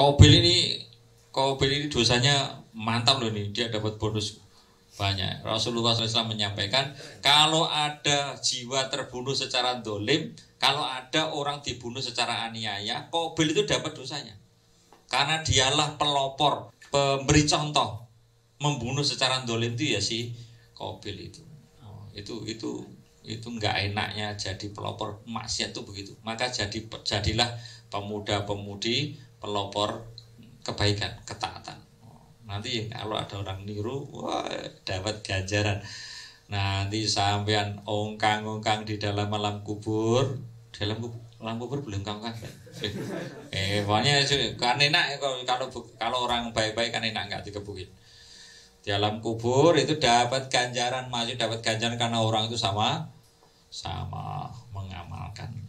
Qabil ini dosanya mantap loh nih, dia dapat bonus banyak. Rasulullah SAW menyampaikan kalau ada jiwa terbunuh secara dolim, kalau ada orang dibunuh secara aniaya, Qabil itu dapat dosanya. Karena dialah pelopor, pemberi contoh membunuh secara dolim itu ya si Qabil itu. Itu nggak enaknya jadi pelopor maksiat itu begitu. Maka jadilah pemuda-pemudi pelopor kebaikan, ketaatan. Nanti kalau ada orang niru, wah dapat ganjaran. Nanti sampean ongkang-ongkang di dalam alam kubur, alam kubur belum kan? Pokoknya kan enak kalau orang baik-baik kan enak nggak dikebukin. Di alam kubur itu dapat ganjaran, masih dapat ganjaran karena orang itu sama mengamalkan.